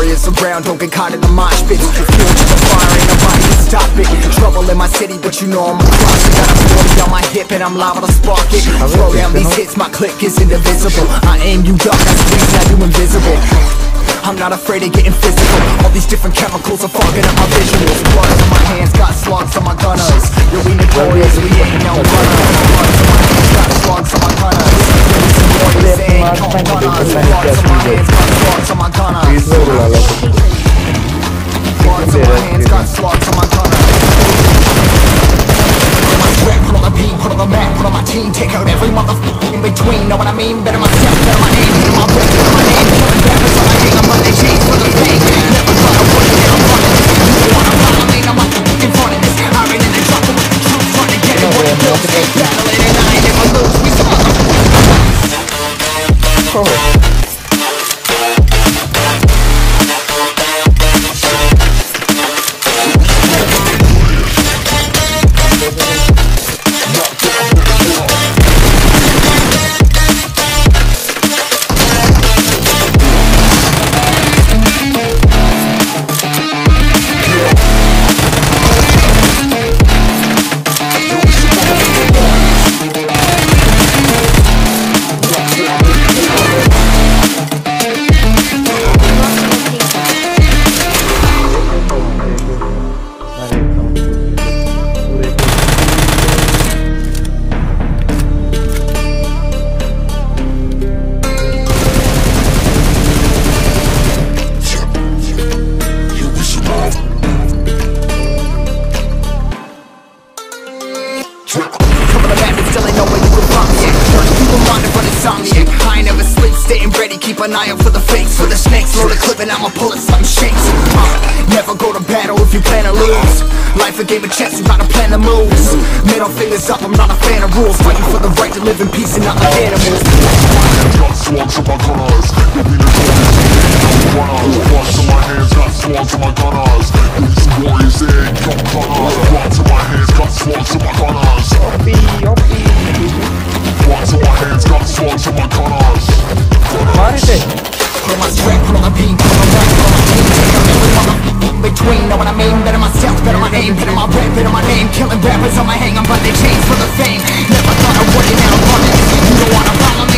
warriors around, don't get caught in the mosh pit. Fuel to the fire, ain't nobody can stop it. Trouble in my city, but you know I'm across it. Got a 40 on my hip and I'm liable to spark it. Throw down these hits, my click is indivisible. I aim, you duck, I squeeze, now you invisible. I'm not afraid of getting physical. All these different chemicals are fogging up my visuals. Blood on my hands, got slugs on my gunners. Yo, we notorious, we ain't no runners. Blood on my hands, got slugs on my gunners. Warriors, they ain't no runners. Blood on my hands, got slugs on my gunners. Blood on my hands, got slugs on my gunners. Put on my sweat, put on the beat, put on the map, put on my team. Take out every motherfucker in between. Know what I mean? Better myself, better my name, better my breath, better my name. Killing rappers on my hang, I'm running chains for the fame. Never try to put it down, running this. You wanna follow me, I'm in front of this. I ran in the jungle with the troops, trying to get it what it feels. Battling and I ain't never lose. We some I ain't never sleep, staying ready, keep an eye out for the fakes. For the snakes, load a clip and I'ma pull it, something shakes. Never go to battle if you plan to lose. Life a game of chess, you gotta plan the moves. Middle fingers up, I'm not a fan of rules. Fighting for the right to live in peace and not like animals. Got slugs on my gunners. Bloods on my hands, got slugs on my gunners. These warriors, they ain't no gunners. Bloods on my hands, got slugs on my gunners. Bloods on my hands, got slugs on my gunners. Put on my sweat, put on the beat, put on my rap, put on my team. Take out every motherfucker in between, know what I mean? Better myself, better my aim, better my rap, better my name. Killing rappers on my hang, I'm running chains for the fame. Never thought I would, and now I'm running. You don't wanna follow me.